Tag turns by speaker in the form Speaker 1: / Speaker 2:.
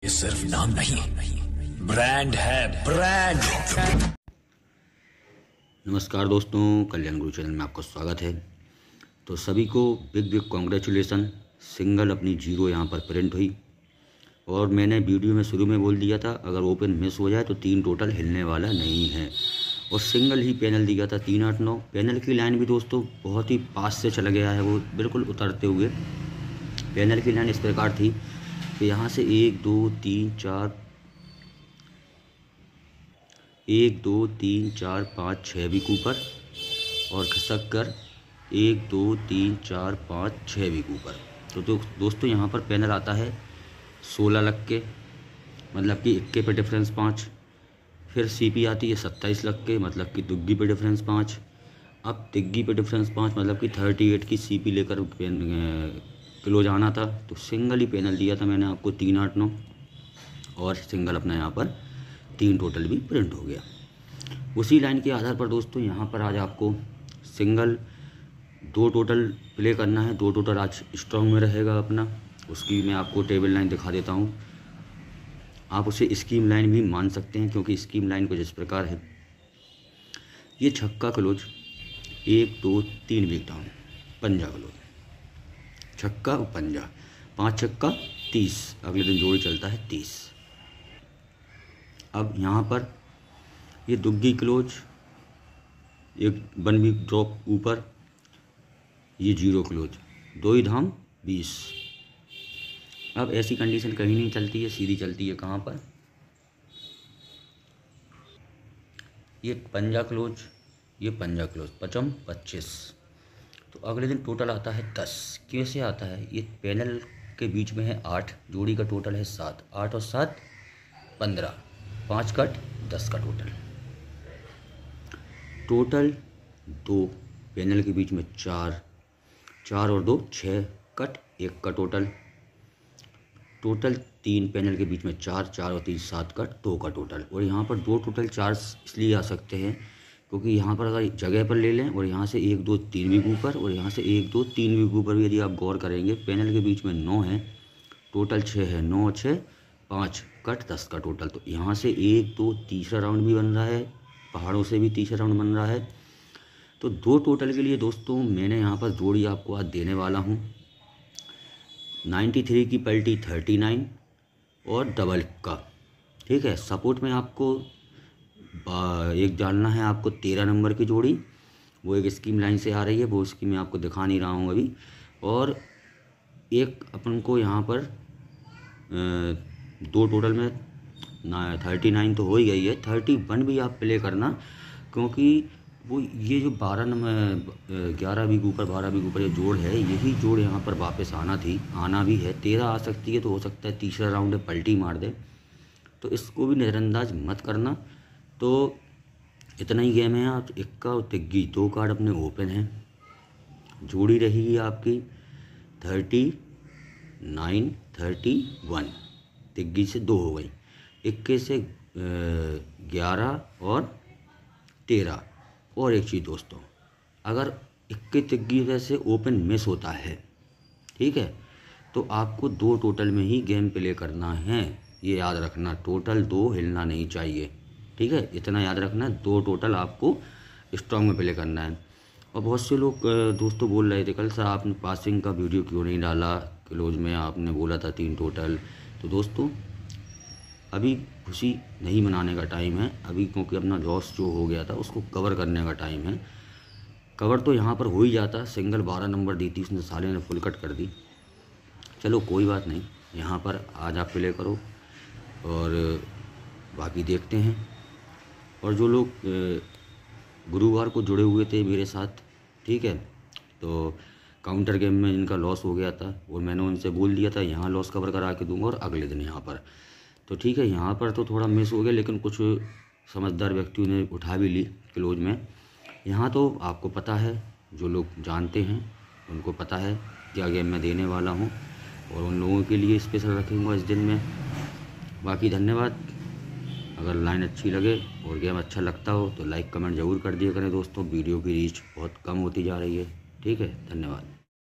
Speaker 1: ये सिर्फ नाम नहीं, ब्रांड है, ब्रांड।
Speaker 2: नमस्कार दोस्तों, कल्याण गुरु चैनल में आपका स्वागत है। तो सभी को बिग बिग कॉन्ग्रेचुलेसन। सिंगल अपनी जीरो यहाँ पर प्रिंट हुई और मैंने वीडियो में शुरू में बोल दिया था अगर ओपन मिस हो जाए तो 3 टोटल हिलने वाला नहीं है और सिंगल ही पैनल दिया था 389। पैनल की लाइन भी दोस्तों बहुत ही पास से चला गया है, वो बिल्कुल उतरते हुए। पैनल की लाइन इस प्रकार थी कि यहाँ से 1 2 3 4 1 2 3 4 5 6 वीक ऊपर और खिसक कर 1 2 3 4 5 6 वीक ऊपर। तो दोस्तों यहाँ पर पैनल आता है 16 लग के, मतलब कि इक्के पे डिफरेंस 5। फिर सीपी आती है 27 लग के, मतलब कि दुग्गी पे डिफरेंस 5। अब तिग्गी पे डिफरेंस 5, मतलब कि 38 की सीपी लेकर क्लोज आना था। तो सिंगल ही पैनल दिया था मैंने आपको 389 और सिंगल अपना यहाँ पर 3 टोटल भी प्रिंट हो गया। उसी लाइन के आधार पर दोस्तों यहाँ पर आज आपको सिंगल 2 टोटल प्ले करना है। 2 टोटल आज स्ट्रॉन्ग में रहेगा अपना, उसकी मैं आपको टेबल लाइन दिखा देता हूँ। आप उसे स्कीम लाइन भी मान सकते हैं क्योंकि स्कीम लाइन कुछ इस प्रकार है। ये छक्का क्लोज 1 2 3 वीक डाउन, पंजा क्लोज, छक्का और पंजा, 5 छक्का 30। अगले दिन जोड़ी चलता है 30। अब यहाँ पर ये दुग्गी क्लोज, एक 1 वीक ड्रॉप ऊपर, ये 0 क्लोज, 2 ही धाम 20। अब ऐसी कंडीशन कहीं नहीं चलती है, सीधी चलती है कहाँ पर, ये पंजा क्लोज, ये पंजा क्लोज, 55 25। तो अगले दिन टोटल आता है 10। कैसे आता है, ये पैनल के बीच में है 8, जोड़ी का टोटल है 7, 8 और 7 15, 5 कट 10 का टोटल। टोटल 2, पैनल के बीच में 4, 4 और 2 6 कट 1 का टोटल। टोटल 3, पैनल के बीच में 4, 4 और 3 7 कट 2 का टोटल। और यहाँ पर 2 टोटल 4 इसलिए आ सकते हैं क्योंकि यहाँ पर अगर जगह पर ले लें और यहाँ से 1 2 3 वीक ऊपर और यहाँ से 1 2 3 वीक ऊपर भी यदि आप गौर करेंगे, पैनल के बीच में 9 है, टोटल 6 है, 9 6 5 कट 10 का टोटल। तो यहाँ से 1 2 तीसरा राउंड भी बन रहा है, पहाड़ों से भी तीसरा राउंड बन रहा है। तो 2 टोटल के लिए दोस्तों मैंने यहाँ पर जोड़ी आपको आज देने वाला हूँ। 93 की पलटी 39 और डबल का, ठीक है। सपोर्ट में आपको एक जानना है आपको 13 नंबर की जोड़ी, वो एक स्कीम लाइन से आ रही है, वो उसकी मैं आपको दिखा नहीं रहा हूँ अभी। और एक अपन को यहाँ पर 2 टोटल में 39 तो हो ही गई है, 31 भी आप प्ले करना क्योंकि वो ये जो 12 नंबर 11 वीक ऊपर 12 वीक ऊपर ये जोड़ है, यही जोड़ यहाँ पर वापस आना थी, आना भी है। 13 आ सकती है, तो हो सकता है तीसरा राउंड है पलटी मार दे, तो इसको भी नज़रअंदाज मत करना। तो इतना ही गेम है। आप इक्का और तिग्गी 2 कार्ड अपने ओपन हैं। जोड़ी रहेगी आपकी 39 31, तिग्गी से 2 हो गई, इक्के से 11 और 13। और एक चीज़ दोस्तों, अगर इक्के तिग्गी वैसे ओपन मिस होता है, ठीक है, तो आपको 2 टोटल में ही गेम प्ले करना है, ये याद रखना। टोटल 2 हिलना नहीं चाहिए, ठीक है, इतना याद रखना। 2 टोटल आपको स्ट्रॉन्ग में प्ले करना है। और बहुत से लोग दोस्तों बोल रहे थे कल सर आपने पासिंग का वीडियो क्यों नहीं डाला, क्लोज में आपने बोला था 3 टोटल। तो दोस्तों अभी खुशी नहीं मनाने का टाइम है अभी, क्योंकि अपना लॉस जो हो गया था उसको कवर करने का टाइम है। कवर तो यहाँ पर हो ही जाता, सिंगल 12 नंबर दी थी उसने, साले ने फुल कट कर दी। चलो कोई बात नहीं, यहाँ पर आज आप प्ले करो और बाकी देखते हैं। और जो लोग गुरुवार को जुड़े हुए थे मेरे साथ, ठीक है, तो काउंटर गेम में इनका लॉस हो गया था और मैंने उनसे बोल दिया था यहाँ लॉस कवर करा के दूंगा और अगले दिन यहाँ पर। तो ठीक है, यहाँ पर तो थोड़ा मिस हो गया, लेकिन कुछ समझदार व्यक्तियों ने उठा भी ली क्लोज में। यहाँ तो आपको पता है, जो लोग जानते हैं उनको पता है क्या गेम मैं देने वाला हूँ और उन लोगों के लिए स्पेशल रखूँगा इस दिन में। बाकी धन्यवाद। अगर लाइन अच्छी लगे और गेम अच्छा लगता हो तो लाइक कमेंट ज़रूर कर दिया करें दोस्तों। वीडियो की रीच बहुत कम होती जा रही है, ठीक है, धन्यवाद।